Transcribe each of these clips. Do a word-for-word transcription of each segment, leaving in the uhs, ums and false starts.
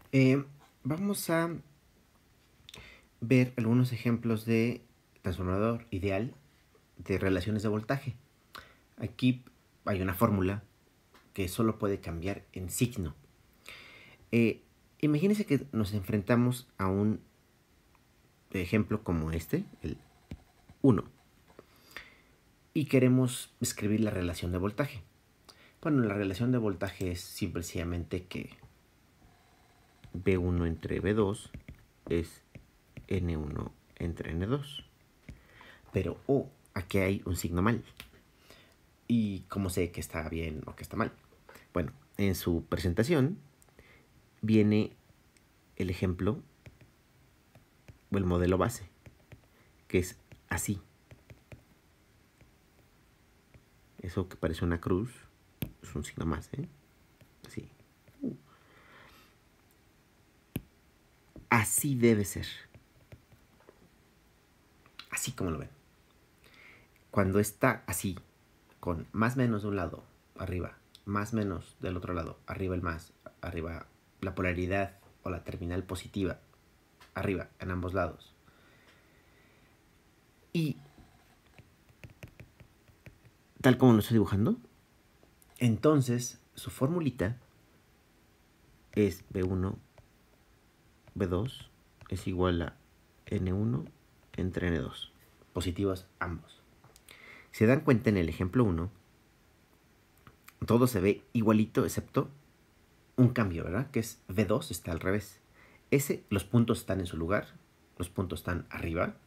Eh, vamos a ver algunos ejemplos de transformador ideal de relaciones de voltaje. Aquí hay una fórmula que solo puede cambiar en signo. Eh, imagínense que nos enfrentamos a un ejemplo como este, el uno, y queremos escribir la relación de voltaje. Bueno, la relación de voltaje es simplemente que B uno entre B dos es N uno entre N dos. Pero, oh, aquí hay un signo mal. ¿Y cómo sé que está bien o que está mal? Bueno, en su presentación viene el ejemplo o el modelo base, que es así. Eso que parece una cruz es un signo más, ¿eh? Así. Uh. Así debe ser. Así como lo ven. Cuando está así, con más menos de un lado, arriba, más menos del otro lado, arriba el más, arriba la polaridad o la terminal positiva, arriba en ambos lados. Y tal como lo estoy dibujando, entonces su formulita es B uno, B dos es igual a N uno entre N dos. Positivos ambos. Si se dan cuenta en el ejemplo uno, todo se ve igualito excepto un cambio, ¿verdad? Que es B dos está al revés. Ese, los puntos están en su lugar, los puntos están arriba.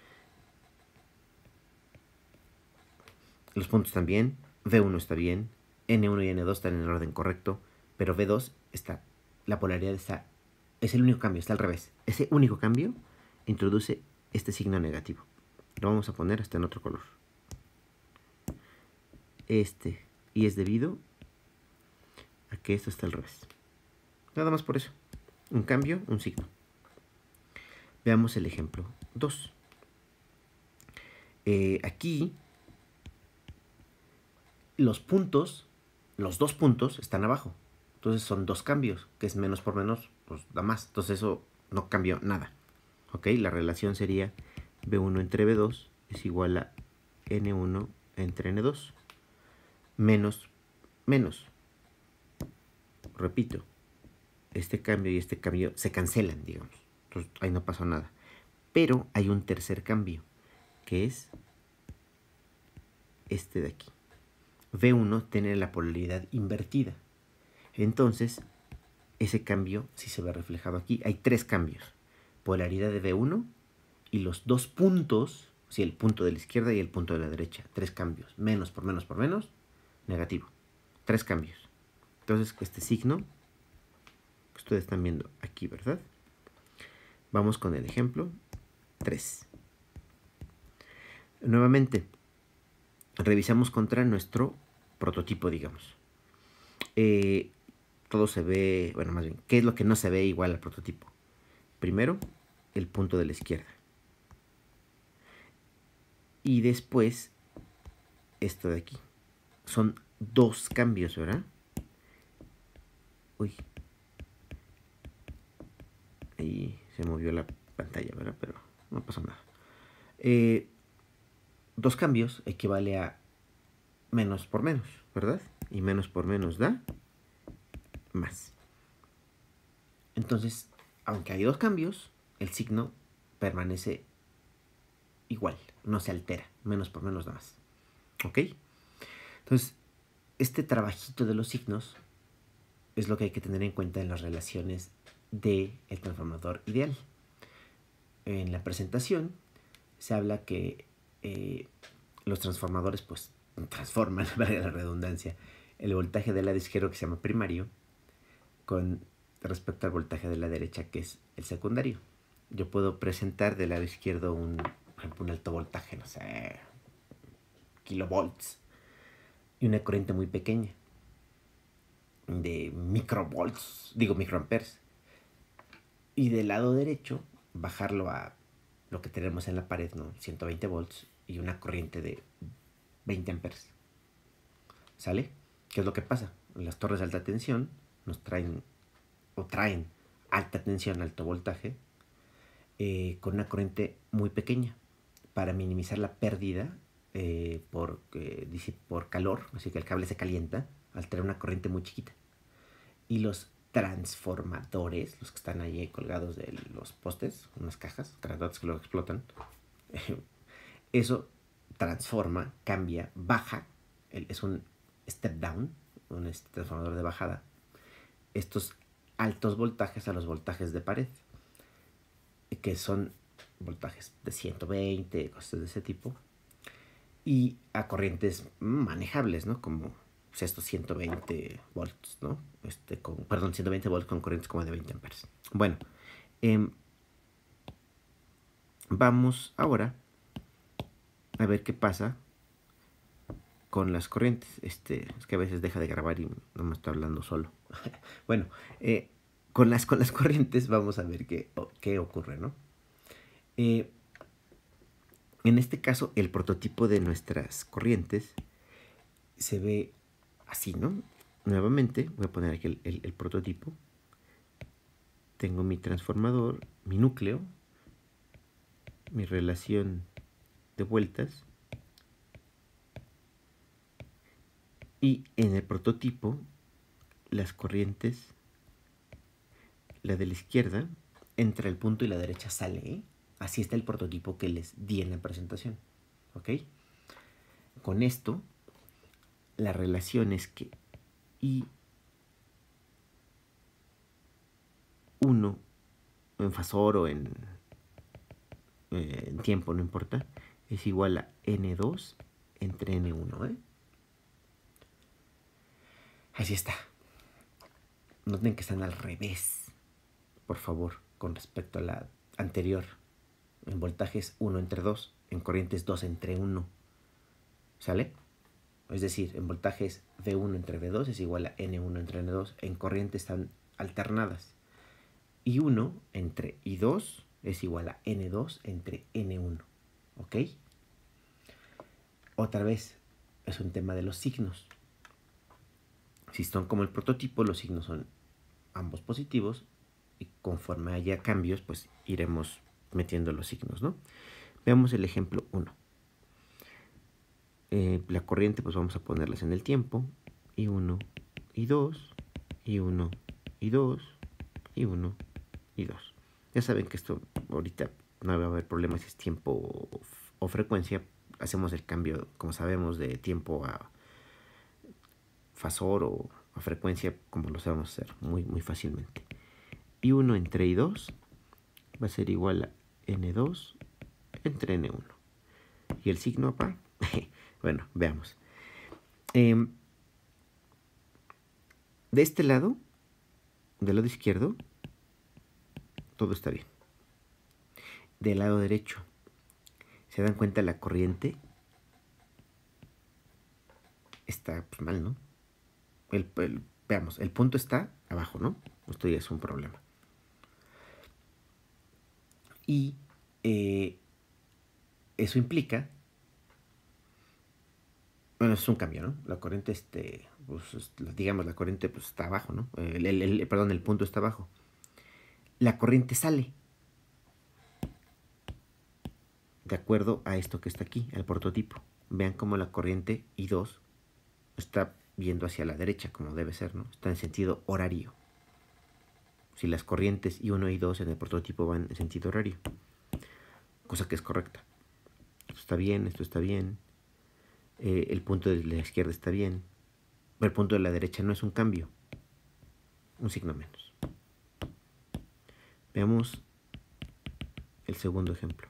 Los puntos están bien, B uno está bien, N uno y N dos están en el orden correcto, pero B dos está, la polaridad está, es el único cambio, está al revés. Ese único cambio introduce este signo negativo. Lo vamos a poner hasta en otro color. Este, y es debido a que esto está al revés. Nada más por eso. Un cambio, un signo. Veamos el ejemplo dos. Eh, aquí los puntos, los dos puntos están abajo. Entonces son dos cambios, que es menos por menos, pues da más. Entonces eso no cambió nada. ¿Ok? La relación sería B uno entre B dos es igual a N uno entre N dos. Menos, menos. Repito, este cambio y este cambio se cancelan, digamos. Entonces ahí no pasó nada. Pero hay un tercer cambio, que es este de aquí. B uno tiene la polaridad invertida. Entonces, ese cambio sí se ve reflejado aquí. Hay tres cambios. Polaridad de B uno y los dos puntos, o sea, el punto de la izquierda y el punto de la derecha. Tres cambios. Menos por menos por menos, negativo. Tres cambios. Entonces, este signo que ustedes están viendo aquí, ¿verdad? Vamos con el ejemplo tres. Nuevamente, revisamos contra nuestro prototipo, digamos. Eh, todo se ve, bueno, más bien, ¿qué es lo que no se ve igual al prototipo? Primero, el punto de la izquierda. Y después, esto de aquí. Son dos cambios, ¿verdad? Uy. Ahí se movió la pantalla, ¿verdad? Pero no pasó nada. Eh, dos cambios equivale a menos por menos, ¿verdad? Y menos por menos da más. Entonces, aunque hay dos cambios, el signo permanece igual, no se altera. Menos por menos da más. ¿Ok? Entonces, este trabajito de los signos es lo que hay que tener en cuenta en las relaciones del transformador ideal. En la presentación se habla que eh, los transformadores pues transforman, valga la redundancia, el voltaje del lado izquierdo, que se llama primario, con respecto al voltaje de la derecha, que es el secundario. Yo puedo presentar del lado izquierdo un, por ejemplo, un alto voltaje, no sé, kilovolts, y una corriente muy pequeña de microvolts, digo microamperes. Y del lado derecho, bajarlo a lo que tenemos en la pared, ¿no? ciento veinte volts y una corriente de veinte amperes. ¿Sale? ¿Qué es lo que pasa? Las torres de alta tensión nos traen o traen alta tensión, alto voltaje, eh, con una corriente muy pequeña para minimizar la pérdida eh, por, eh, por calor, así que el cable se calienta al tener una corriente muy chiquita. Y los transformadores, los que están ahí colgados de los postes, unas cajas grandotas que luego explotan, eso transforma, cambia, baja, es un step down, un transformador de bajada, estos altos voltajes a los voltajes de pared, que son voltajes de ciento veinte, cosas de ese tipo, y a corrientes manejables, ¿no? Como pues, estos ciento veinte volts, ¿no? Este, con, perdón, ciento veinte volts con corrientes como de veinte amperes. Bueno, eh, vamos ahora a ver qué pasa con las corrientes. Este, es que a veces deja de grabar y no me está hablando solo. Bueno, eh, con, las, con las corrientes vamos a ver qué, qué ocurre, ¿no? Eh, en este caso, el prototipo de nuestras corrientes se ve así, ¿no? Nuevamente, voy a poner aquí el, el, el prototipo. Tengo mi transformador, mi núcleo, mi relación de vueltas. Y en el prototipo, las corrientes, la de la izquierda entra el punto y la derecha sale, ¿eh? Así está el prototipo que les di en la presentación, ¿ok? Con esto, la relación es que I uno, en fasor o en, eh, en tiempo, no importa, es igual a N dos entre N uno, ¿eh? Así está. Noten que están al revés, por favor, con respecto a la anterior. En voltajes uno entre dos, en corrientes dos entre uno. ¿Sale? Es decir, en voltajes V uno entre V dos es igual a N uno entre N dos. En corriente están alternadas. I uno entre I dos es igual a N dos entre N uno. ¿Ok? Otra vez, es un tema de los signos. Si son como el prototipo, los signos son ambos positivos. Y conforme haya cambios, pues iremos metiendo los signos, ¿no? Veamos el ejemplo uno. Eh, la corriente, pues vamos a ponerlas en el tiempo. I uno, I dos, I uno, I dos, I uno, I dos. Ya saben que esto ahorita no va a haber problemas si es tiempo o, o frecuencia. Hacemos el cambio, como sabemos, de tiempo a fasor o a frecuencia, como lo sabemos hacer muy, muy fácilmente. I uno entre I dos va a ser igual a N dos entre N uno. ¿Y el signo acá? Bueno, veamos. Eh, de este lado, del lado izquierdo, todo está bien. Del lado derecho, ¿se dan cuenta? La corriente está pues, mal, ¿no? El, el, veamos, el punto está abajo, ¿no? Esto ya es un problema. Y eh, eso implica, bueno, es un cambio, ¿no? La corriente, este, pues, digamos, la corriente pues, está abajo, ¿no? El, el, el, perdón, el punto está abajo. La corriente sale de acuerdo a esto que está aquí, al prototipo. Vean cómo la corriente I dos está viendo hacia la derecha, como debe ser, ¿no? Está en sentido horario. Si las corrientes I uno y I dos en el prototipo van en sentido horario, cosa que es correcta. Esto está bien, esto está bien. Eh, el punto de la izquierda está bien. El punto de la derecha no es un cambio. Un signo menos. Veamos el segundo ejemplo.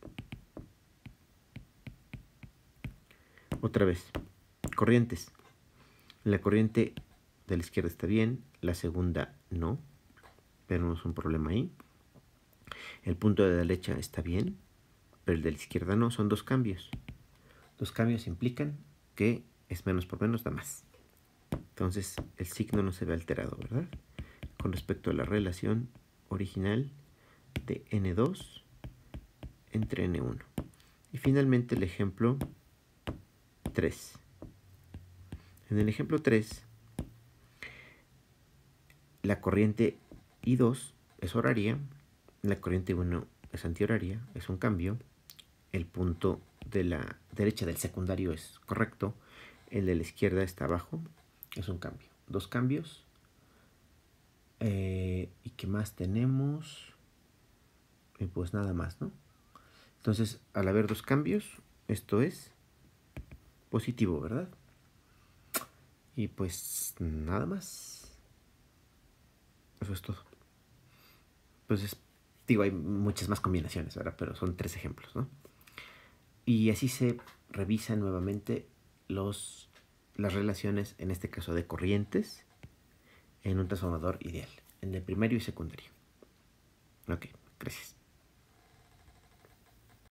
Otra vez. Corrientes. La corriente de la izquierda está bien. La segunda no. Tenemos un problema ahí. El punto de la derecha está bien, pero el de la izquierda no. Son dos cambios. Dos cambios implican que es menos por menos da más. Entonces el signo no se ve alterado, ¿verdad? Con respecto a la relación original de N dos entre N uno. Y finalmente el ejemplo tres. En el ejemplo tres, la corriente I dos es horaria, la corriente uno es antihoraria, es un cambio, el punto de la derecha del secundario es correcto, el de la izquierda está abajo, es un cambio. Dos cambios. Eh, ¿Y qué más tenemos? Y pues nada más, ¿no? Entonces, al haber dos cambios, esto es positivo, ¿verdad? Y pues nada más. Eso es todo. Pues digo, hay muchas más combinaciones, ¿verdad? Pero son tres ejemplos, ¿no? Y así se revisan nuevamente los, las relaciones, en este caso de corrientes, en un transformador ideal, en el primario y secundario. Ok, gracias.